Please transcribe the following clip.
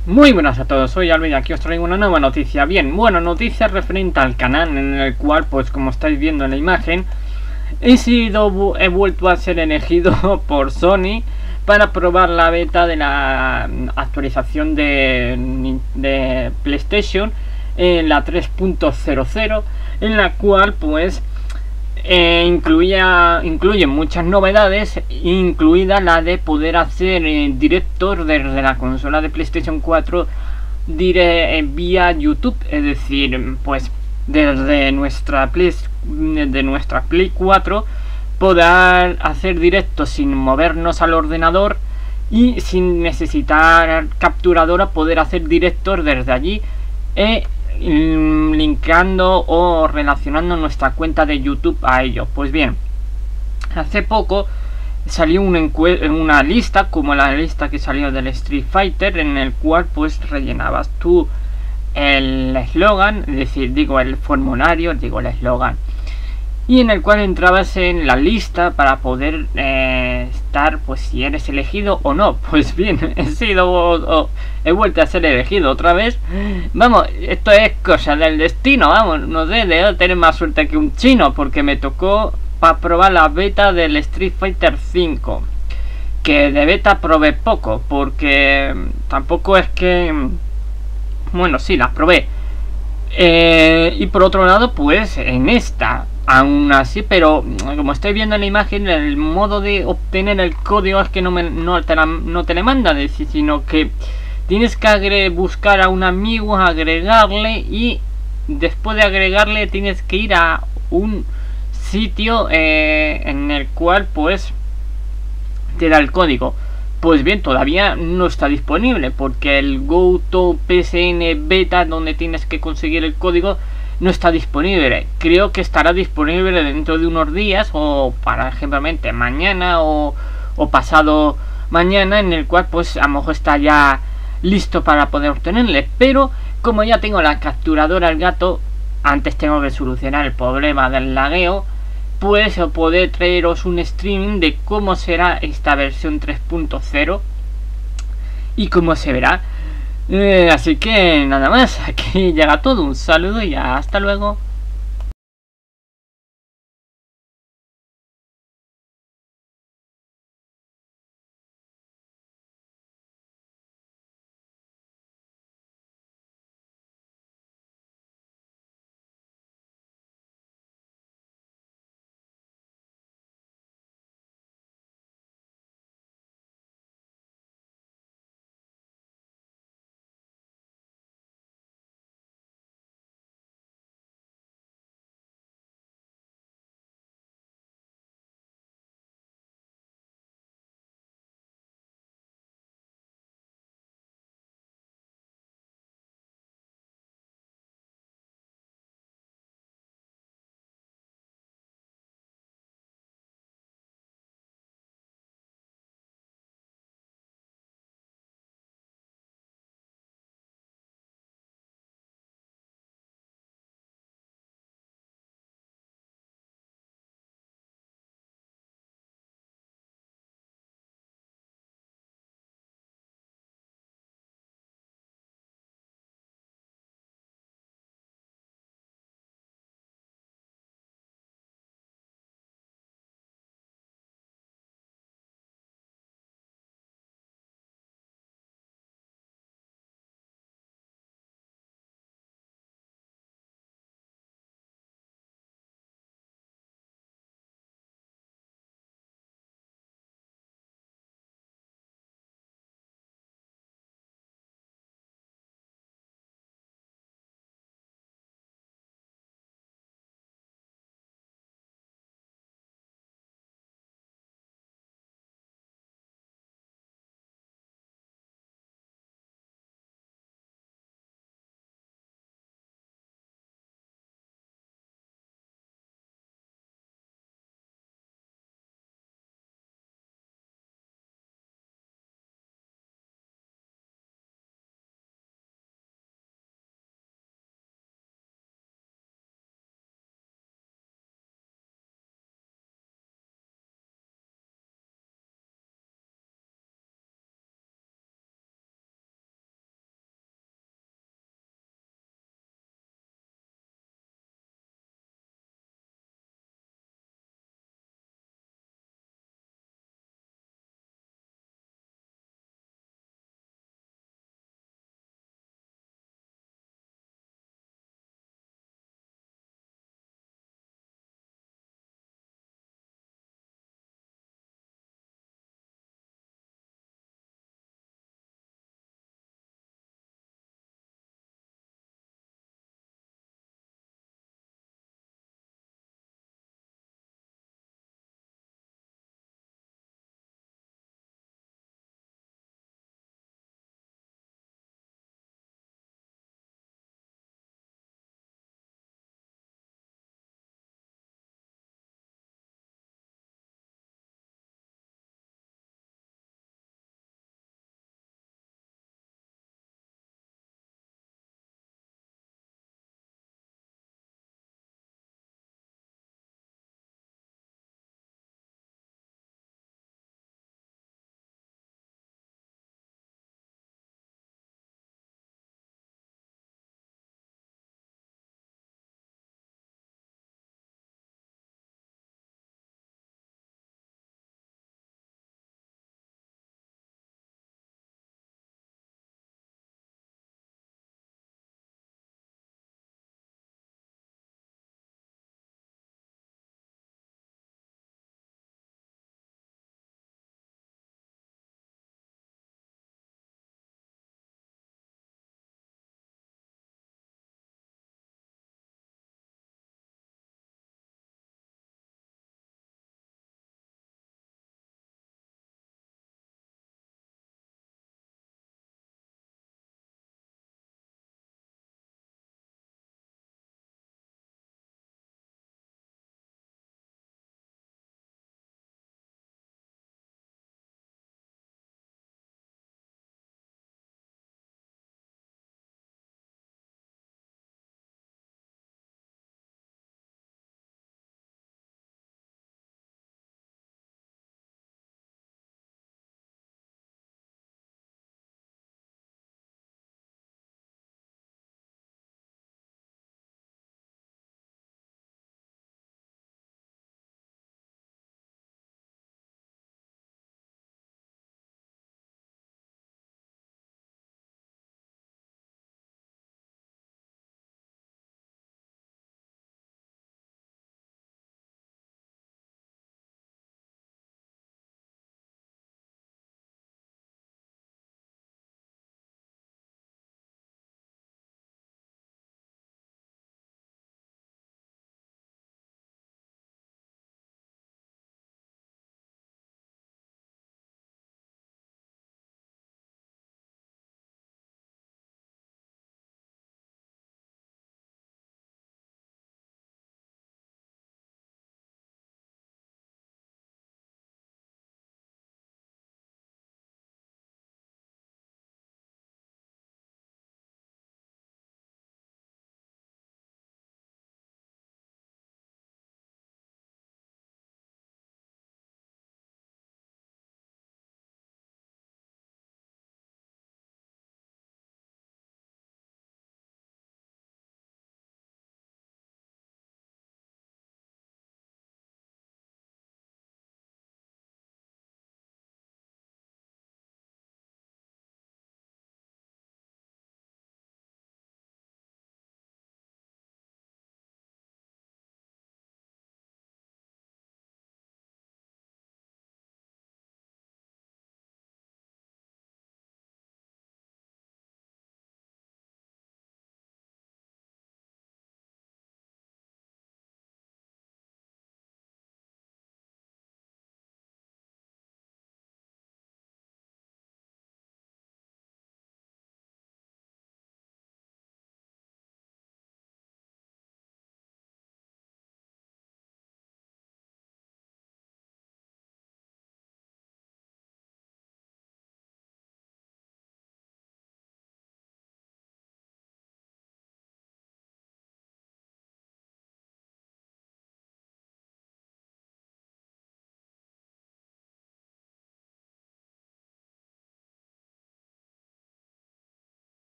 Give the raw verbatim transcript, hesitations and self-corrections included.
Muy buenas a todos, soy Alvin y aquí os traigo una nueva noticia. Bien, bueno, noticia referente al canal, en el cual, pues como estáis viendo en la imagen, he sido he vuelto a ser elegido por Sony para probar la beta de la actualización de, de PlayStation en la tres punto cero cero, en la cual pues eh, incluía incluye muchas novedades, incluida la de poder hacer eh, directos desde la consola de PlayStation cuatro dire, eh, vía YouTube, es decir, pues desde nuestra Play, de nuestra Play cuatro poder hacer directos sin movernos al ordenador y sin necesitar capturadora, poder hacer directos desde allí, e linkando o relacionando nuestra cuenta de YouTube a ello. Pues bien, hace poco salió una, una lista, como la lista que salió del Street Fighter, en el cual pues rellenabas tú el eslogan, es decir, digo el formulario, digo el eslogan, y en el cual entrabas en la lista para poder eh, estar, pues si eres elegido o no. Pues bien, he sido o, o, he vuelto a ser elegido otra vez. Vamos, esto es cosa del destino, vamos, no sé, debo tener más suerte que un chino, porque me tocó para probar la beta del Street Fighter cinco, que de beta probé poco, porque tampoco es que, bueno, sí, las probé. Eh, y por otro lado, pues en esta, aún así, pero como estoy viendo en la imagen, el modo de obtener el código es que no, me, no, te, la, no te le manda, decir, sino que tienes que agre buscar a un amigo, agregarle, y después de agregarle tienes que ir a un sitio eh, en el cual pues te da el código. Pues bien, todavía no está disponible, porque el GoToPSN Beta, donde tienes que conseguir el código, no está disponible. Creo que estará disponible dentro de unos días, o para ejemplamente mañana o, o pasado mañana, en el cual pues a lo mejor está ya listo para poder obtenerle. Pero como ya tengo la capturadora al gato, antes tengo que solucionar el problema del lagueo, pues poder traeros un streaming de cómo será esta versión tres punto cero y cómo se verá. Eh, así que nada más, aquí llega todo. Un saludo y hasta luego.